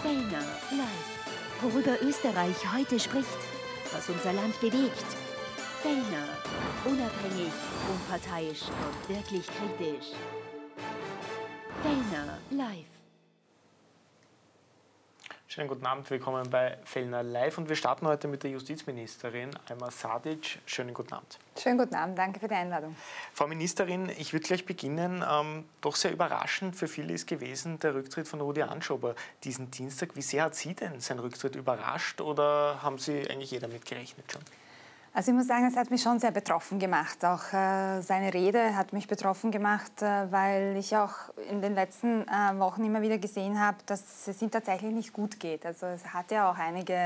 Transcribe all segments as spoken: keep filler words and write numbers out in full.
Fellner live. Worüber Österreich heute spricht, was unser Land bewegt. Fellner, unabhängig, unparteiisch und wirklich kritisch. Fellner live. Schönen guten Abend, willkommen bei Fellner Live und wir starten heute mit der Justizministerin Alma Sadic. Schönen guten Abend. Schönen guten Abend, danke für die Einladung. Frau Ministerin, ich würde gleich beginnen. Ähm, doch sehr überraschend für viele ist gewesen der Rücktritt von Rudi Anschober diesen Dienstag. Wie sehr hat Sie denn sein Rücktritt überrascht oder haben Sie eigentlich jeder damit gerechnet schon? Also ich muss sagen, es hat mich schon sehr betroffen gemacht. Auch äh, seine Rede hat mich betroffen gemacht, äh, weil ich auch in den letzten äh, Wochen immer wieder gesehen habe, dass es ihm tatsächlich nicht gut geht. Also es hat ja auch einige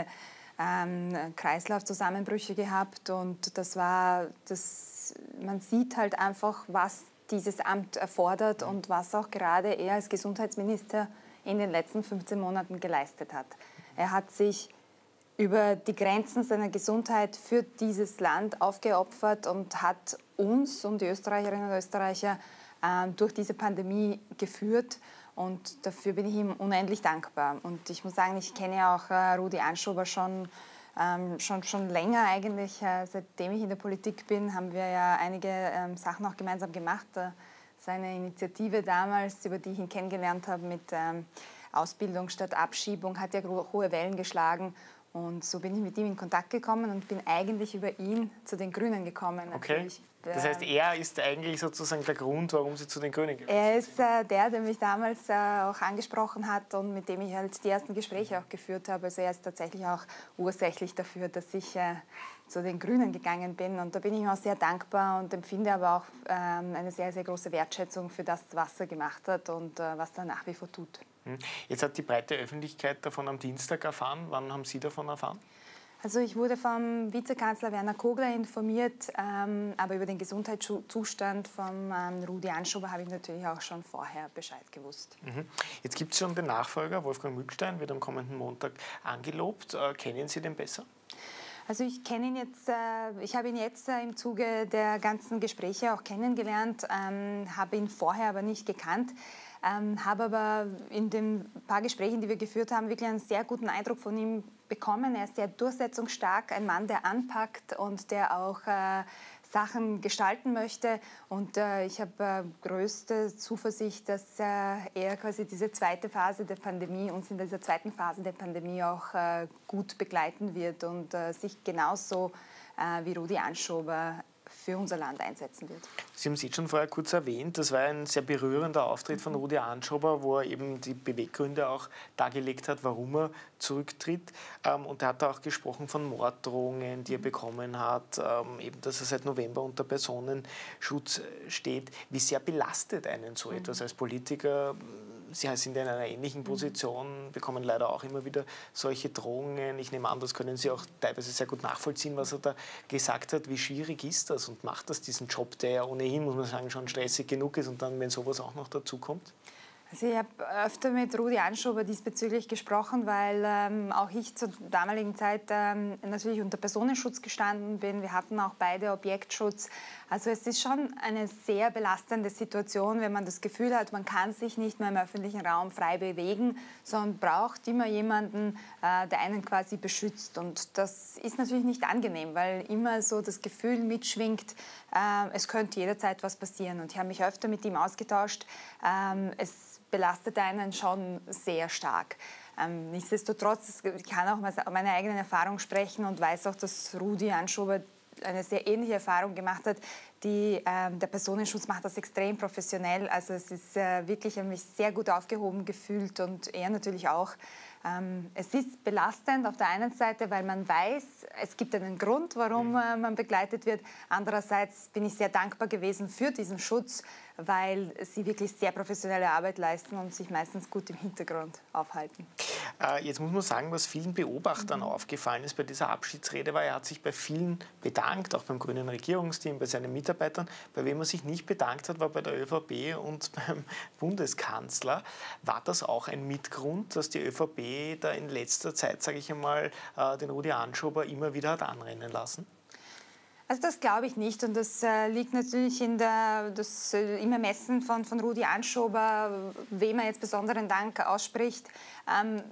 ähm, Kreislaufzusammenbrüche gehabt und das war, das, man sieht halt einfach, was dieses Amt erfordert und was auch gerade er als Gesundheitsminister in den letzten fünfzehn Monaten geleistet hat. Er hat sich über die Grenzen seiner Gesundheit für dieses Land aufgeopfert und hat uns und die Österreicherinnen und Österreicher äh, durch diese Pandemie geführt. Und dafür bin ich ihm unendlich dankbar. Und ich muss sagen, ich kenne ja auch äh, Rudi Anschober schon, ähm, schon, schon länger eigentlich. Äh, seitdem ich in der Politik bin, haben wir ja einige ähm, Sachen auch gemeinsam gemacht. Äh, seine Initiative damals, über die ich ihn kennengelernt habe mit ähm, Ausbildung statt Abschiebung, hat ja hohe Wellen geschlagen. Und so bin ich mit ihm in Kontakt gekommen und bin eigentlich über ihn zu den Grünen gekommen. Okay. Also ich, äh, das heißt, er ist eigentlich sozusagen der Grund, warum Sie zu den Grünen gewesen sind? Er ist äh, der, der mich damals äh, auch angesprochen hat und mit dem ich halt die ersten Gespräche auch geführt habe. Also er ist tatsächlich auch ursächlich dafür, dass ich äh, zu den Grünen gegangen bin. Und da bin ich ihm auch sehr dankbar und empfinde aber auch ähm, eine sehr, sehr große Wertschätzung für das, was er gemacht hat und äh, was er nach wie vor tut. Jetzt hat die breite Öffentlichkeit davon am Dienstag erfahren. Wann haben Sie davon erfahren? Also ich wurde vom Vizekanzler Werner Kogler informiert, ähm, aber über den Gesundheitszustand von ähm, Rudi Anschober habe ich natürlich auch schon vorher Bescheid gewusst. Mhm. Jetzt gibt es schon den Nachfolger, Wolfgang Mückstein, wird am kommenden Montag angelobt. Äh, kennen Sie den besser? Also ich kenne ihn jetzt, äh, ich habe ihn jetzt äh, im Zuge der ganzen Gespräche auch kennengelernt, ähm, habe ihn vorher aber nicht gekannt. Ähm, habe aber in den paar Gesprächen, die wir geführt haben, wirklich einen sehr guten Eindruck von ihm bekommen. Er ist sehr durchsetzungsstark, ein Mann, der anpackt und der auch äh, Sachen gestalten möchte. Und äh, ich habe äh, größte Zuversicht, dass äh, er quasi diese zweite Phase der Pandemie, uns in dieser zweiten Phase der Pandemie auch äh, gut begleiten wird und äh, sich genauso äh, wie Rudi Anschober für unser Land einsetzen wird. Sie haben es jetzt schon vorher kurz erwähnt, das war ein sehr berührender Auftritt von Rudi Anschober, wo er eben die Beweggründe auch dargelegt hat, warum er zurücktritt. Und er hat auch gesprochen von Morddrohungen, die er bekommen hat, eben, dass er seit November unter Personenschutz steht. Wie sehr belastet einen so etwas als Politiker? Sie sind in einer ähnlichen Position, bekommen leider auch immer wieder solche Drohungen. Ich nehme an, das können Sie auch teilweise sehr gut nachvollziehen, was er da gesagt hat. Wie schwierig ist das und macht das diesen Job, der ja ohnehin, muss man sagen, schon stressig genug ist und dann, wenn sowas auch noch dazu kommt? Also ich habe öfter mit Rudi Anschober diesbezüglich gesprochen, weil ähm, auch ich zur damaligen Zeit ähm, natürlich unter Personenschutz gestanden bin. Wir hatten auch beide Objektschutz. Also es ist schon eine sehr belastende Situation, wenn man das Gefühl hat, man kann sich nicht mehr im öffentlichen Raum frei bewegen, sondern braucht immer jemanden, äh, der einen quasi beschützt. Und das ist natürlich nicht angenehm, weil immer so das Gefühl mitschwingt, äh, es könnte jederzeit was passieren. Und ich habe mich öfter mit ihm ausgetauscht. Ähm, es belastet einen schon sehr stark. Ähm, nichtsdestotrotz, ich kann auch aus meiner eigenen Erfahrung sprechen und weiß auch, dass Rudi Anschober eine sehr ähnliche Erfahrung gemacht hat. Die, ähm, der Personenschutz macht das extrem professionell. Also es ist äh, wirklich, ich habe mich sehr gut aufgehoben gefühlt und er natürlich auch. Ähm, es ist belastend auf der einen Seite, weil man weiß, es gibt einen Grund, warum äh, man begleitet wird. Andererseits bin ich sehr dankbar gewesen für diesen Schutz, weil sie wirklich sehr professionelle Arbeit leisten und sich meistens gut im Hintergrund aufhalten. Äh, jetzt muss man sagen, was vielen Beobachtern mhm. aufgefallen ist bei dieser Abschiedsrede, war, er hat sich bei vielen bedankt, auch beim grünen Regierungsteam, bei seinen Mitarbeitern. Bei wem er sich nicht bedankt hat, war bei der ÖVP und beim Bundeskanzler. War das auch ein Mitgrund, dass die ÖVP da in letzter Zeit, sage ich einmal, äh, den Rudi Anschober immer wieder hat anrennen lassen? Also das glaube ich nicht und das äh, liegt natürlich in der, das, äh, im Ermessen von, von Rudi Anschober, wem er jetzt besonderen Dank ausspricht. Ähm,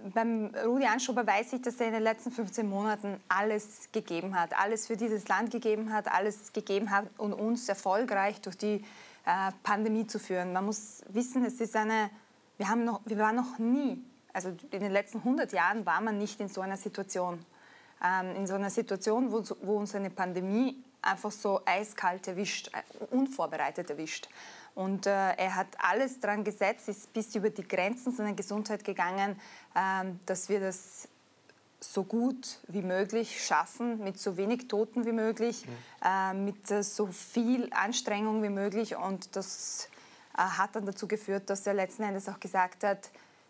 beim Rudi Anschober weiß ich, dass er in den letzten fünfzehn Monaten alles gegeben hat, alles für dieses Land gegeben hat, alles gegeben hat, um uns erfolgreich durch die äh, Pandemie zu führen. Man muss wissen, es ist eine, wir, haben noch, wir waren noch nie, also in den letzten hundert Jahren war man nicht in so einer Situation. Ähm, in so einer Situation, wo, wo uns eine Pandemie einfach so eiskalt erwischt, unvorbereitet erwischt. Und äh, er hat alles daran gesetzt, ist bis über die Grenzen seiner Gesundheit gegangen, ähm, dass wir das so gut wie möglich schaffen, mit so wenig Toten wie möglich, mhm. äh, mit äh, so viel Anstrengung wie möglich. Und das äh, hat dann dazu geführt, dass er letzten Endes auch gesagt hat,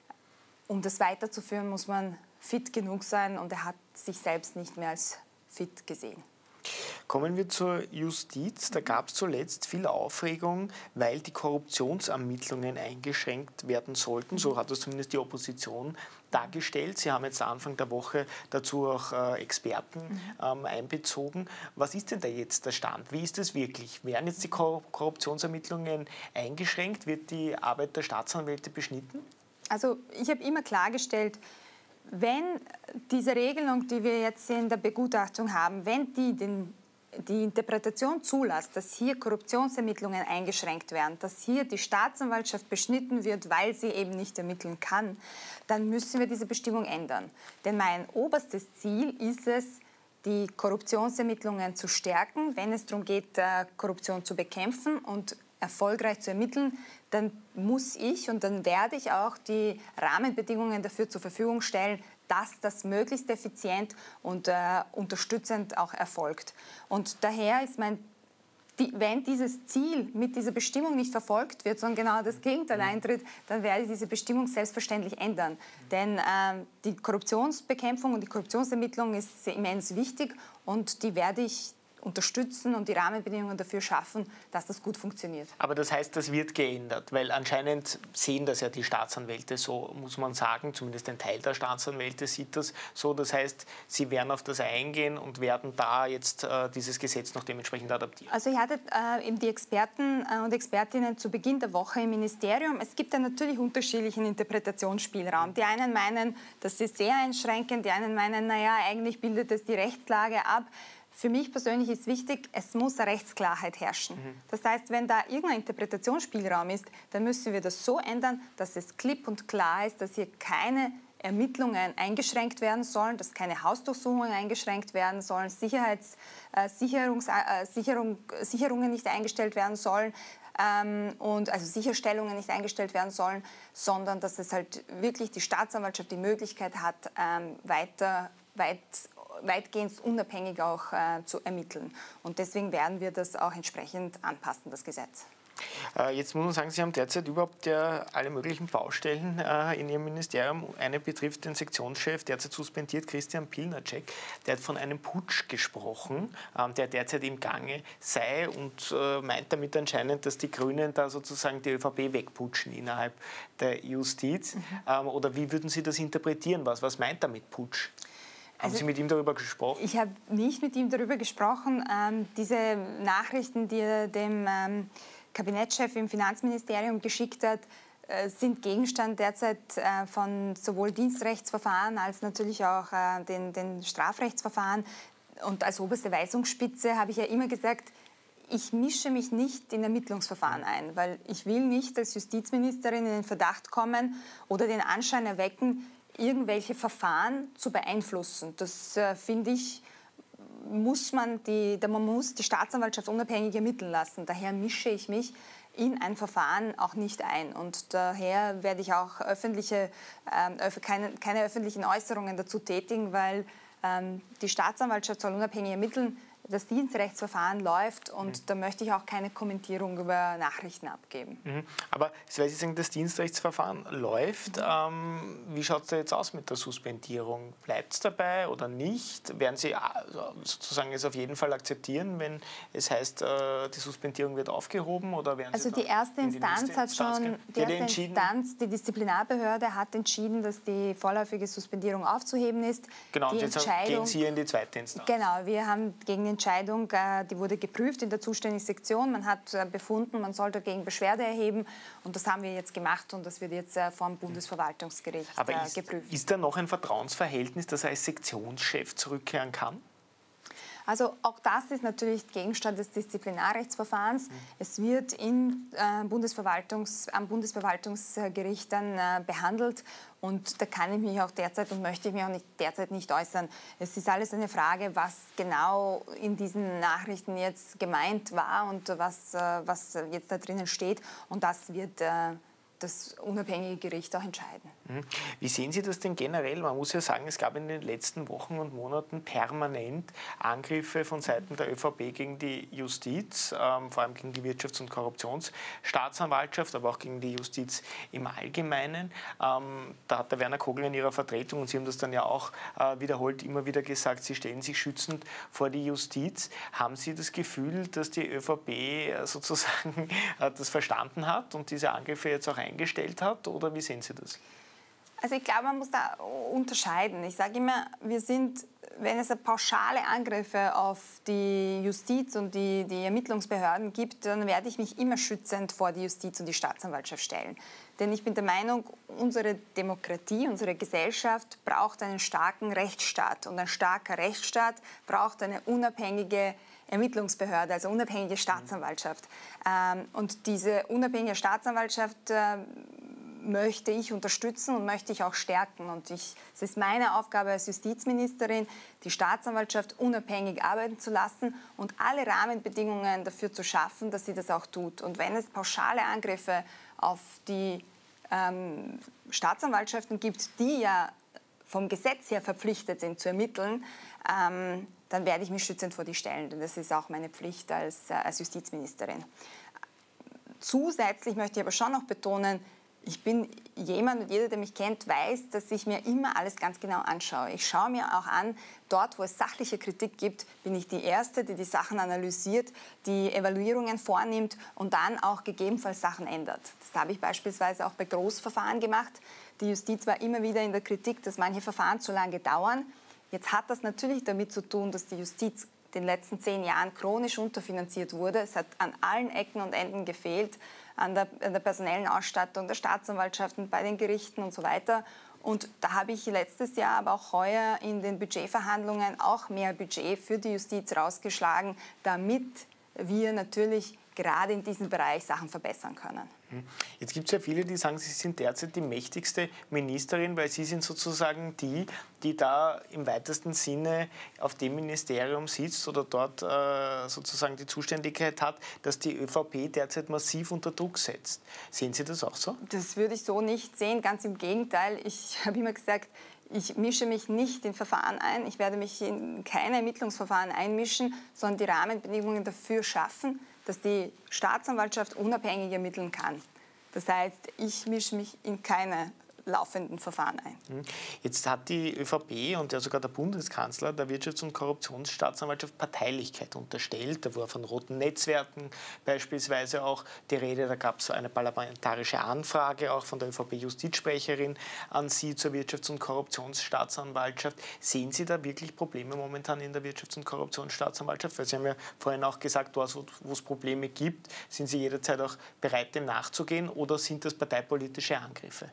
um das weiterzuführen, muss man fit genug sein. Und er hat sich selbst nicht mehr als fit gesehen. Kommen wir zur Justiz. Da gab es zuletzt viel Aufregung, weil die Korruptionsermittlungen eingeschränkt werden sollten. So hat das zumindest die Opposition dargestellt. Sie haben jetzt Anfang der Woche dazu auch äh, Experten ähm, einbezogen. Was ist denn da jetzt der Stand? Wie ist es wirklich? Werden jetzt die Kor- Korruptionsermittlungen eingeschränkt? Wird die Arbeit der Staatsanwälte beschnitten? Also ich habe immer klargestellt, wenn diese Regelung, die wir jetzt in der Begutachtung haben, wenn die den, die Interpretation zulässt, dass hier Korruptionsermittlungen eingeschränkt werden, dass hier die Staatsanwaltschaft beschnitten wird, weil sie eben nicht ermitteln kann, dann müssen wir diese Bestimmung ändern. Denn mein oberstes Ziel ist es, die Korruptionsermittlungen zu stärken, wenn es darum geht, Korruption zu bekämpfen und erfolgreich zu ermitteln, dann muss ich und dann werde ich auch die Rahmenbedingungen dafür zur Verfügung stellen, dass das möglichst effizient und äh, unterstützend auch erfolgt. Und daher ist mein, die, wenn dieses Ziel mit dieser Bestimmung nicht verfolgt wird, sondern genau das Gegenteil eintritt, dann werde ich diese Bestimmung selbstverständlich ändern. Denn äh, die Korruptionsbekämpfung und die Korruptionsermittlung ist immens wichtig und die werde ich unterstützen und die Rahmenbedingungen dafür schaffen, dass das gut funktioniert. Aber das heißt, das wird geändert, weil anscheinend sehen das ja die Staatsanwälte so, muss man sagen, zumindest ein Teil der Staatsanwälte sieht das so. Das heißt, sie werden auf das eingehen und werden da jetzt äh, dieses Gesetz noch dementsprechend adaptieren. Also ich hatte äh, eben die Experten äh, und Expertinnen zu Beginn der Woche im Ministerium. Es gibt ja natürlich unterschiedlichen Interpretationsspielraum. Die einen meinen, das ist sehr einschränkend, die anderen meinen, naja, eigentlich bildet es die Rechtslage ab. Für mich persönlich ist wichtig, es muss eine Rechtsklarheit herrschen. Mhm. Das heißt, wenn da irgendein Interpretationsspielraum ist, dann müssen wir das so ändern, dass es klipp und klar ist, dass hier keine Ermittlungen eingeschränkt werden sollen, dass keine Hausdurchsuchungen eingeschränkt werden sollen, Sicherheits, äh, Sicherungs, äh, Sicherung, Sicherungen nicht eingestellt werden sollen, ähm, und also Sicherstellungen nicht eingestellt werden sollen, sondern dass es halt wirklich die Staatsanwaltschaft die Möglichkeit hat, ähm, weiter weit weitgehend unabhängig auch äh, zu ermitteln. Und deswegen werden wir das auch entsprechend anpassen, das Gesetz. Äh, jetzt muss man sagen, Sie haben derzeit überhaupt ja alle möglichen Baustellen äh, in Ihrem Ministerium. Eine betrifft den Sektionschef, derzeit suspendiert, Christian Pilnacek. Der hat von einem Putsch gesprochen, ähm, der derzeit im Gange sei und äh, meint damit anscheinend, dass die Grünen da sozusagen die ÖVP wegputschen innerhalb der Justiz. Mhm. Ähm, oder wie würden Sie das interpretieren? Was, was meint er mit Putsch? Haben also, Sie mit ihm darüber gesprochen? Ich habe nicht mit ihm darüber gesprochen. Ähm, diese Nachrichten, die er dem ähm, Kabinettschef im Finanzministerium geschickt hat, äh, sind Gegenstand derzeit äh, von sowohl Dienstrechtsverfahren als natürlich auch äh, den, den Strafrechtsverfahren. Und als oberste Weisungsspitze habe ich ja immer gesagt, ich mische mich nicht in Ermittlungsverfahren ein, weil ich will nicht als Justizministerin in den Verdacht kommen oder den Anschein erwecken, irgendwelche Verfahren zu beeinflussen. Das äh, finde ich, muss man, die, man muss die Staatsanwaltschaft unabhängig ermitteln lassen. Daher mische ich mich in ein Verfahren auch nicht ein. Und daher werde ich auch öffentliche, äh, keine, keine öffentlichen Äußerungen dazu tätigen, weil ähm, die Staatsanwaltschaft soll unabhängig ermitteln. Das Dienstrechtsverfahren läuft und mhm. da möchte ich auch keine Kommentierung über Nachrichten abgeben. Mhm. Aber weil Sie sagen, das Dienstrechtsverfahren läuft, mhm. ähm, wie schaut es da jetzt aus mit der Suspendierung? Bleibt es dabei oder nicht? Werden Sie sozusagen es auf jeden Fall akzeptieren, wenn es heißt, äh, die Suspendierung wird aufgehoben? Oder werden also Sie die erste Instanz die hat schon, die erste Instanz, die Disziplinarbehörde hat entschieden, dass die vorläufige Suspendierung aufzuheben ist. Genau, die und jetzt gehen Sie in die zweite Instanz. Genau, wir haben gegen den Entscheidung, die wurde geprüft in der zuständigen Sektion. Man hat befunden, man soll dagegen Beschwerde erheben. Und das haben wir jetzt gemacht und das wird jetzt vom Bundesverwaltungsgericht Aber ist, geprüft. Ist da noch ein Vertrauensverhältnis, dass er als Sektionschef zurückkehren kann? Also auch das ist natürlich Gegenstand des Disziplinarrechtsverfahrens. Mhm. Es wird in, äh, Bundesverwaltungs-, am Bundesverwaltungsgericht dann äh, behandelt. Und da kann ich mich auch derzeit und möchte ich mich auch nicht, derzeit nicht äußern. Es ist alles eine Frage, was genau in diesen Nachrichten jetzt gemeint war und was, äh, was jetzt da drinnen steht. Und das wird äh, das unabhängige Gericht auch entscheiden. Wie sehen Sie das denn generell? Man muss ja sagen, es gab in den letzten Wochen und Monaten permanent Angriffe von Seiten der ÖVP gegen die Justiz, ähm, vor allem gegen die Wirtschafts- und Korruptionsstaatsanwaltschaft, aber auch gegen die Justiz im Allgemeinen. Ähm, da hat der Werner Kogler in Ihrer Vertretung, und Sie haben das dann ja auch äh, wiederholt, immer wieder gesagt, Sie stellen sich schützend vor die Justiz. Haben Sie das Gefühl, dass die ÖVP sozusagen äh, das verstanden hat und diese Angriffe jetzt auch eingestellt hat, oder wie sehen Sie das? Also ich glaube, man muss da unterscheiden. Ich sage immer, wir sind, wenn es pauschale Angriffe auf die Justiz und die, die Ermittlungsbehörden gibt, dann werde ich mich immer schützend vor die Justiz und die Staatsanwaltschaft stellen. Denn ich bin der Meinung, unsere Demokratie, unsere Gesellschaft braucht einen starken Rechtsstaat. Und ein starker Rechtsstaat braucht eine unabhängige Ermittlungsbehörde, also unabhängige Staatsanwaltschaft. Ähm, und diese unabhängige Staatsanwaltschaft äh, möchte ich unterstützen und möchte ich auch stärken. Und ich, es ist meine Aufgabe als Justizministerin, die Staatsanwaltschaft unabhängig arbeiten zu lassen und alle Rahmenbedingungen dafür zu schaffen, dass sie das auch tut. Und wenn es pauschale Angriffe auf die ähm, Staatsanwaltschaften gibt, die ja vom Gesetz her verpflichtet sind zu ermitteln, ähm, dann werde ich mich schützend vor die stellen. Denn das ist auch meine Pflicht als, äh, als Justizministerin. Zusätzlich möchte ich aber schon noch betonen, ich bin jemand, und jeder, der mich kennt, weiß, dass ich mir immer alles ganz genau anschaue. Ich schaue mir auch an, dort, wo es sachliche Kritik gibt, bin ich die Erste, die die Sachen analysiert, die Evaluierungen vornimmt und dann auch gegebenenfalls Sachen ändert. Das habe ich beispielsweise auch bei Großverfahren gemacht. Die Justiz war immer wieder in der Kritik, dass manche Verfahren zu lange dauern. Jetzt hat das natürlich damit zu tun, dass die Justiz in den letzten zehn Jahren chronisch unterfinanziert wurde. Es hat an allen Ecken und Enden gefehlt, an der, an der personellen Ausstattung der Staatsanwaltschaften, bei den Gerichten und so weiter. Und da habe ich letztes Jahr, aber auch heuer in den Budgetverhandlungen auch mehr Budget für die Justiz rausgeschlagen, damit wir natürlich gerade in diesem Bereich Sachen verbessern können. Jetzt gibt es ja viele, die sagen, Sie sind derzeit die mächtigste Ministerin, weil Sie sind sozusagen die, die da im weitesten Sinne auf dem Ministerium sitzt oder dort äh, sozusagen die Zuständigkeit hat, dass die ÖVP derzeit massiv unter Druck setzt. Sehen Sie das auch so? Das würde ich so nicht sehen, ganz im Gegenteil. Ich habe immer gesagt, ich mische mich nicht in Verfahren ein, ich werde mich in keine Ermittlungsverfahren einmischen, sondern die Rahmenbedingungen dafür schaffen, dass die Staatsanwaltschaft unabhängig ermitteln kann. Das heißt, ich mische mich in keine laufenden Verfahren ein. Jetzt hat die ÖVP und ja sogar der Bundeskanzler der Wirtschafts- und Korruptionsstaatsanwaltschaft Parteilichkeit unterstellt. Da war von roten Netzwerken beispielsweise auch die Rede. Da gab es eine parlamentarische Anfrage auch von der ÖVP-Justizsprecherin an Sie zur Wirtschafts- und Korruptionsstaatsanwaltschaft. Sehen Sie da wirklich Probleme momentan in der Wirtschafts- und Korruptionsstaatsanwaltschaft? Weil Sie haben ja vorhin auch gesagt, dort, wo es Probleme gibt, sind Sie jederzeit auch bereit, dem nachzugehen, oder sind das parteipolitische Angriffe?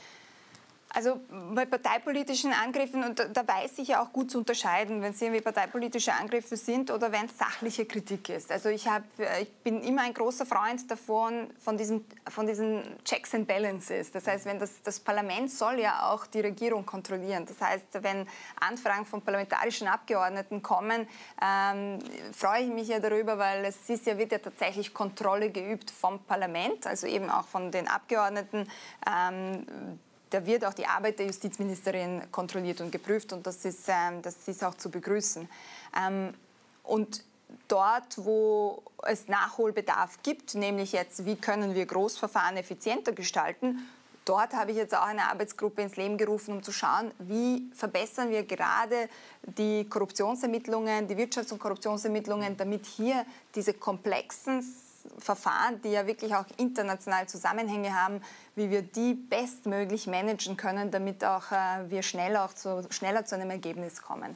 Also bei parteipolitischen Angriffen, und da, da weiß ich ja auch gut zu unterscheiden, wenn es irgendwie parteipolitische Angriffe sind oder wenn es sachliche Kritik ist. Also ich, hab, ich bin immer ein großer Freund davon, von, diesem, von diesen Checks and Balances. Das heißt, wenn das, das Parlament soll ja auch die Regierung kontrollieren. Das heißt, wenn Anfragen von parlamentarischen Abgeordneten kommen, ähm, freue ich mich ja darüber, weil es ist ja, wird ja tatsächlich Kontrolle geübt vom Parlament, also eben auch von den Abgeordneten. Ähm, Da wird auch die Arbeit der Justizministerin kontrolliert und geprüft, und das ist, ähm, das ist auch zu begrüßen. Ähm, und dort, wo es Nachholbedarf gibt, nämlich jetzt, wie können wir Großverfahren effizienter gestalten, dort habe ich jetzt auch eine Arbeitsgruppe ins Leben gerufen, um zu schauen, wie verbessern wir gerade die Korruptionsermittlungen, die Wirtschafts- und Korruptionsermittlungen, damit hier diese komplexen Verfahren, die ja wirklich auch international Zusammenhänge haben, wie wir die bestmöglich managen können, damit auch äh, wir schneller, auch zu, schneller zu einem Ergebnis kommen.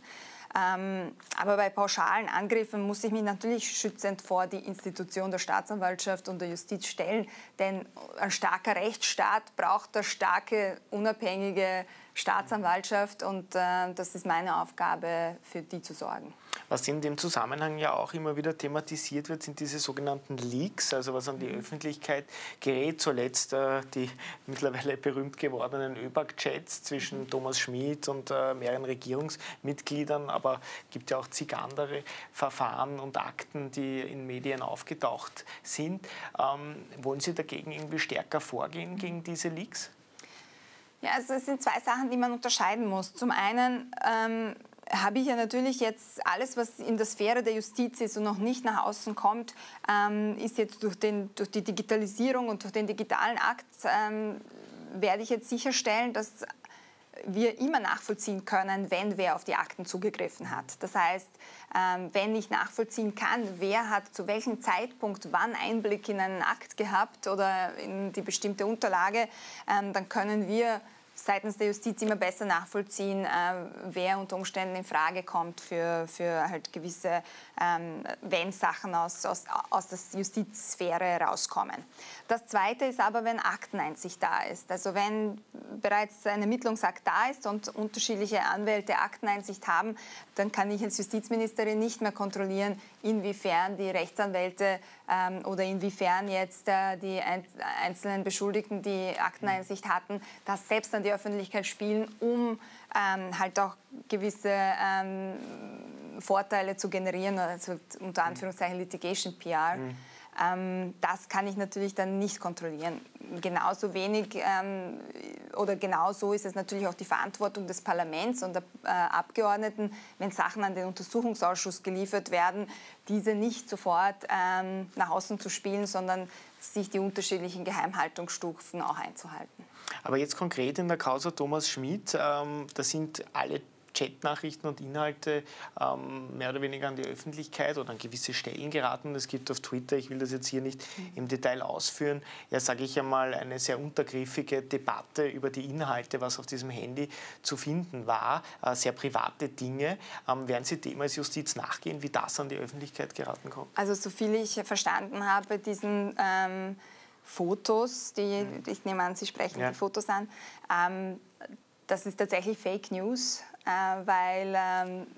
Ähm, aber bei pauschalen Angriffen muss ich mich natürlich schützend vor die Institution der Staatsanwaltschaft und der Justiz stellen. Denn ein starker Rechtsstaat braucht eine starke, unabhängige Staatsanwaltschaft. Und äh, das ist meine Aufgabe, für die zu sorgen. Was in dem Zusammenhang ja auch immer wieder thematisiert wird, sind diese sogenannten Leaks, also was an die Öffentlichkeit gerät. Zuletzt äh, die mittlerweile berühmt gewordenen ÖBAG-Chats zwischen mhm. Thomas Schmid und äh, mehreren Regierungsmitgliedern, aber es gibt ja auch zig andere Verfahren und Akten, die in Medien aufgetaucht sind. Ähm, wollen Sie dagegen irgendwie stärker vorgehen, gegen diese Leaks? Ja, also es sind zwei Sachen, die man unterscheiden muss. Zum einen ähm, habe ich ja natürlich jetzt alles, was in der Sphäre der Justiz ist und noch nicht nach außen kommt, ähm, ist jetzt durch, den, durch die Digitalisierung und durch den digitalen Akt, ähm, werde ich jetzt sicherstellen, dass wir immer nachvollziehen können, wenn wer auf die Akten zugegriffen hat. Das heißt, ähm, wenn ich nachvollziehen kann, wer hat zu welchem Zeitpunkt wann Einblick in einen Akt gehabt oder in die bestimmte Unterlage, ähm, dann können wir seitens der Justiz immer besser nachvollziehen, äh, wer unter Umständen in Frage kommt für, für halt gewisse, ähm, wenn Sachen aus, aus, aus der Justizsphäre rauskommen. Das Zweite ist aber, wenn Akteneinsicht da ist. Also wenn bereits ein Ermittlungsakt da ist und unterschiedliche Anwälte Akteneinsicht haben, dann kann ich als Justizministerin nicht mehr kontrollieren, inwiefern die Rechtsanwälte ähm, oder inwiefern jetzt äh, die ein, einzelnen Beschuldigten, die Akteneinsicht hatten, das selbst an die Öffentlichkeit spielen, um ähm, halt auch gewisse ähm, Vorteile zu generieren, also unter Anführungszeichen Litigation P R. Mhm. Ähm, das kann ich natürlich dann nicht kontrollieren. Genauso wenig ähm, oder genauso ist es natürlich auch die Verantwortung des Parlaments und der äh, Abgeordneten, wenn Sachen an den Untersuchungsausschuss geliefert werden, diese nicht sofort ähm, nach außen zu spielen, sondern sich die unterschiedlichen Geheimhaltungsstufen auch einzuhalten. Aber jetzt konkret in der Causa Thomas Schmid, ähm, da sind alle Chatnachrichten und Inhalte ähm, mehr oder weniger an die Öffentlichkeit oder an gewisse Stellen geraten. Es gibt auf Twitter, ich will das jetzt hier nicht im Detail ausführen, ja, sage ich einmal, eine sehr untergriffige Debatte über die Inhalte, was auf diesem Handy zu finden war, äh, sehr private Dinge. Ähm, werden Sie dem als Justiz nachgehen, wie das an die Öffentlichkeit geraten kommt? Also so viel ich verstanden habe, diesen ähm, Fotos, die, ich nehme an, Sie sprechen ja. die Fotos an, ähm, das ist tatsächlich Fake News, äh, weil ähm,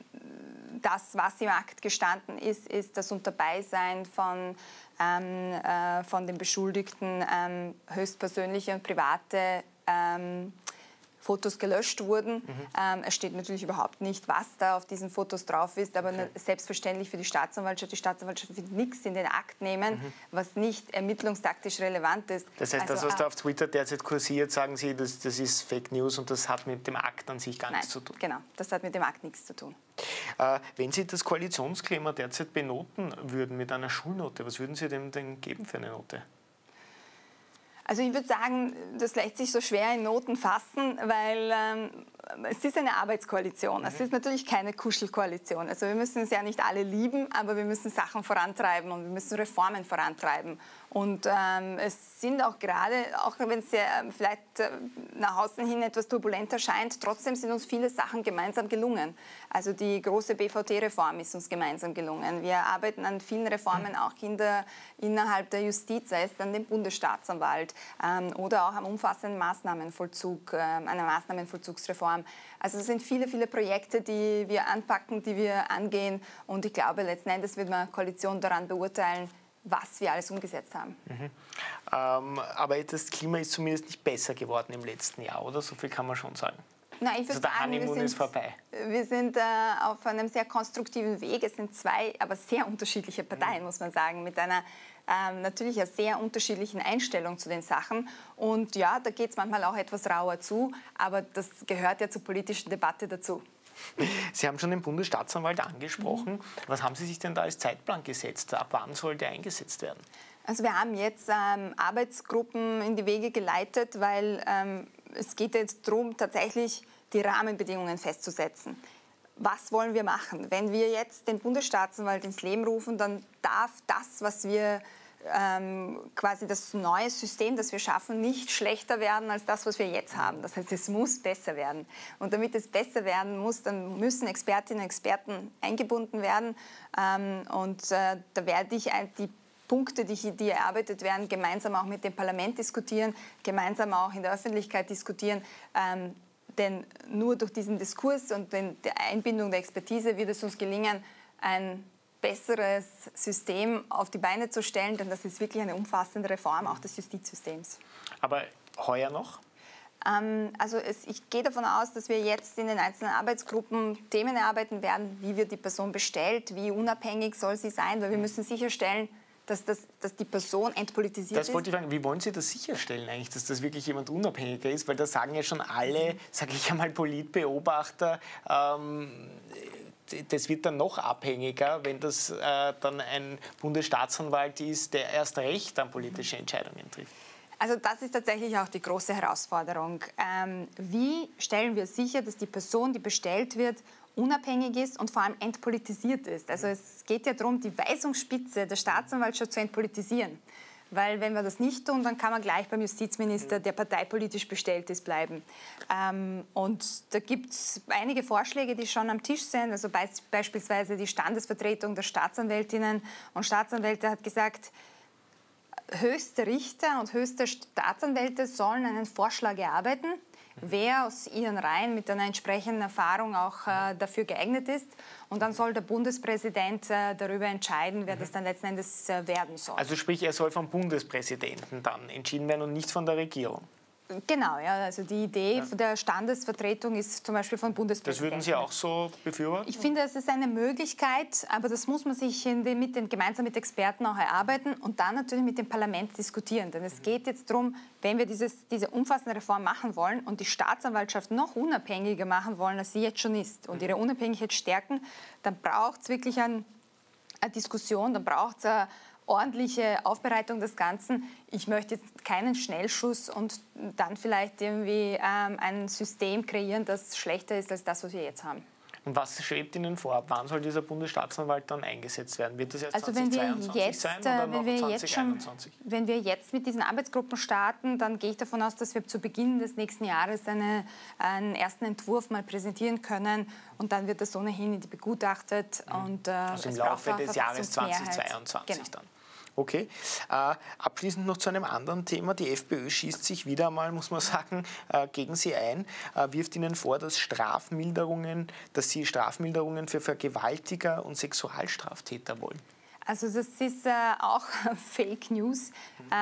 das, was im Akt gestanden ist, ist das Unterbeisein von, ähm, äh, von den Beschuldigten ähm, höchstpersönliche und private ähm, Fotos gelöscht wurden. Mhm. Ähm, es steht natürlich überhaupt nicht, was da auf diesen Fotos drauf ist, aber okay. selbstverständlich für die Staatsanwaltschaft. Die Staatsanwaltschaft wird nichts in den Akt nehmen, mhm. was nicht ermittlungstaktisch relevant ist. Das heißt, also, das, was da auf Twitter derzeit kursiert, sagen Sie, das, das ist Fake News und das hat mit dem Akt an sich gar nein, nichts zu tun? Genau, das hat mit dem Akt nichts zu tun. Äh, wenn Sie das Koalitionsklima derzeit benoten würden mit einer Schulnote, was würden Sie dem denn geben für eine Note? Also ich würde sagen, das lässt sich so schwer in Noten fassen, weil ähm, es ist eine Arbeitskoalition. Mhm. Es ist natürlich keine Kuschelkoalition. Also wir müssen es ja nicht alle lieben, aber wir müssen Sachen vorantreiben und wir müssen Reformen vorantreiben. Und ähm, es sind auch gerade, auch wenn es ja vielleicht äh, nach außen hin etwas turbulent erscheint, trotzdem sind uns viele Sachen gemeinsam gelungen. Also die große B V T-Reform ist uns gemeinsam gelungen. Wir arbeiten an vielen Reformen auch in der, innerhalb der Justiz, sei es an dem Bundesstaatsanwalt ähm, oder auch am umfassenden Maßnahmenvollzug, äh, einer Maßnahmenvollzugsreform. Also es sind viele, viele Projekte, die wir anpacken, die wir angehen. Und ich glaube, letzten Endes wird man Koalition daran beurteilen, was wir alles umgesetzt haben. Mhm. Ähm, aber das Klima ist zumindest nicht besser geworden im letzten Jahr, oder? So viel kann man schon sagen. Nein, ich also der sagen, Honeymoon wir sind, ist vorbei. Wir sind äh, auf einem sehr konstruktiven Weg. Es sind zwei, aber sehr unterschiedliche Parteien, mhm. muss man sagen, mit einer ähm, natürlich einer sehr unterschiedlichen Einstellung zu den Sachen. Und ja, da geht es manchmal auch etwas rauer zu, aber das gehört ja zur politischen Debatte dazu. Sie haben schon den Bundesstaatsanwalt angesprochen. Mhm. Was haben Sie sich denn da als Zeitplan gesetzt? Ab wann soll der eingesetzt werden? Also wir haben jetzt ähm, Arbeitsgruppen in die Wege geleitet, weil ähm, es geht jetzt darum, tatsächlich die Rahmenbedingungen festzusetzen. Was wollen wir machen? Wenn wir jetzt den Bundesstaatsanwalt ins Leben rufen, dann darf das, was wir ähm, quasi das neue System, das wir schaffen, nicht schlechter werden als das, was wir jetzt haben. Das heißt, es muss besser werden. Und damit es besser werden muss, dann müssen Expertinnen und Experten eingebunden werden. Ähm, und äh, da werde ich die Punkte, die, die erarbeitet werden, gemeinsam auch mit dem Parlament diskutieren, gemeinsam auch in der Öffentlichkeit diskutieren. Ähm, denn nur durch diesen Diskurs und den, der Einbindung der Expertise wird es uns gelingen, ein besseres System auf die Beine zu stellen, denn das ist wirklich eine umfassende Reform auch des Justizsystems. Aber heuer noch? Ähm, also es, ich gehe davon aus, dass wir jetzt in den einzelnen Arbeitsgruppen Themen erarbeiten werden, wie wird die Person bestellt, wie unabhängig soll sie sein, weil wir müssen sicherstellen, dass, das, dass die Person entpolitisiert ist. Das wollte ich fragen, wie wollen Sie das sicherstellen eigentlich, dass das wirklich jemand Unabhängiger ist? Weil da sagen ja schon alle, sage ich einmal, Politbeobachter, ähm, das wird dann noch abhängiger, wenn das äh, dann ein Bundesstaatsanwalt ist, der erst recht dann politische Entscheidungen trifft. Also das ist tatsächlich auch die große Herausforderung. Ähm, wie stellen wir sicher, dass die Person, die bestellt wird, unabhängig ist und vor allem entpolitisiert ist? Also es geht ja darum, die Weisungsspitze der Staatsanwaltschaft zu entpolitisieren. Weil wenn wir das nicht tun, dann kann man gleich beim Justizminister, der parteipolitisch bestellt ist, bleiben. Ähm, und da gibt es einige Vorschläge, die schon am Tisch sind. Also be beispielsweise die Standesvertretung der Staatsanwältinnen und Staatsanwälte hat gesagt, höchste Richter und höchste Staatsanwälte sollen einen Vorschlag erarbeiten, wer aus ihren Reihen mit einer entsprechenden Erfahrung auch äh, dafür geeignet ist. Und dann soll der Bundespräsident äh, darüber entscheiden, wer das dann letzten Endes äh, werden soll. Also sprich, er soll vom Bundespräsidenten dann entschieden werden und nicht von der Regierung? Genau, ja, also die Idee ja. der Standesvertretung ist zum Beispiel von Bundespräsidenten. Das würden Sie auch so befürworten? Ich finde, es ist eine Möglichkeit, aber das muss man sich in den, mit den, gemeinsam mit Experten auch erarbeiten und dann natürlich mit dem Parlament diskutieren. Denn es geht jetzt darum, wenn wir dieses, diese umfassende Reform machen wollen und die Staatsanwaltschaft noch unabhängiger machen wollen, als sie jetzt schon ist und ihre Unabhängigkeit stärken, dann braucht es wirklich ein, eine Diskussion, dann braucht es eine ordentliche Aufbereitung des Ganzen. Ich möchte jetzt keinen Schnellschuss und dann vielleicht irgendwie ähm, ein System kreieren, das schlechter ist als das, was wir jetzt haben. Und was schwebt Ihnen vor? Wann soll dieser Bundesstaatsanwalt dann eingesetzt werden? Wird das erst also zweitausendzweiundzwanzig wenn wir jetzt, sein oder wenn wir noch jetzt schon, wenn wir jetzt mit diesen Arbeitsgruppen starten, dann gehe ich davon aus, dass wir zu Beginn des nächsten Jahres eine, einen ersten Entwurf mal präsentieren können und dann wird das ohnehin begutachtet. Mhm. Und, äh, also im Laufe des Jahres zweitausendzweiundzwanzig genau. dann. Okay. Äh, abschließend noch zu einem anderen Thema. Die FPÖ schießt sich wieder einmal, muss man sagen, äh, gegen Sie ein, äh, wirft Ihnen vor, dass Strafmilderungen, dass Sie Strafmilderungen für Vergewaltiger und Sexualstraftäter wollen. Also das ist äh, auch Fake News.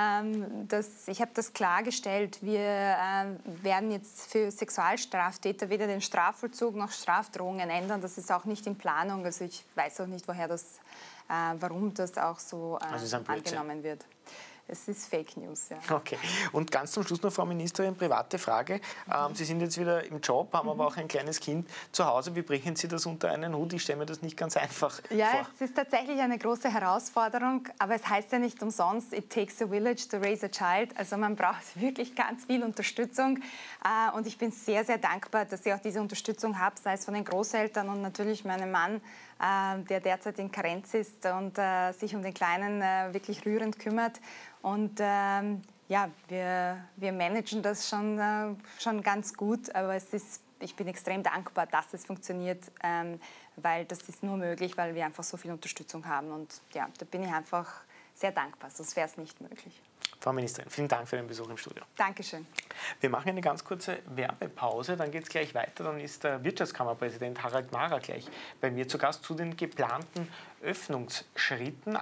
Ähm, das, ich habe das klargestellt. Wir äh, werden jetzt für Sexualstraftäter weder den Strafvollzug noch Strafdrohungen ändern. Das ist auch nicht in Planung. Also ich weiß auch nicht, woher das Äh, warum das auch so äh, also angenommen wird. Es ist Fake News, ja. Okay. Und ganz zum Schluss noch, Frau Ministerin, private Frage. Ähm, Sie sind jetzt wieder im Job, haben mhm. aber auch ein kleines Kind zu Hause. Wie bringen Sie das unter einen Hut? Ich stelle mir das nicht ganz einfach ja, vor. Ja, es ist tatsächlich eine große Herausforderung, aber es heißt ja nicht umsonst, it takes a village to raise a child. Also man braucht wirklich ganz viel Unterstützung. Äh, und ich bin sehr, sehr dankbar, dass ich auch diese Unterstützung habe, sei es von den Großeltern und natürlich meinem Mann, äh, der derzeit in Karenz ist und äh, sich um den Kleinen äh, wirklich rührend kümmert. Und ähm, ja, wir, wir managen das schon, äh, schon ganz gut, aber es ist, ich bin extrem dankbar, dass es funktioniert, ähm, weil das ist nur möglich, weil wir einfach so viel Unterstützung haben. Und ja, da bin ich einfach sehr dankbar, sonst wäre es nicht möglich. Frau Ministerin, vielen Dank für den Besuch im Studio. Dankeschön. Wir machen eine ganz kurze Werbepause, dann geht es gleich weiter. Dann ist der Wirtschaftskammerpräsident Harald Mahrer gleich bei mir zu Gast zu den geplanten Öffnungsschritten.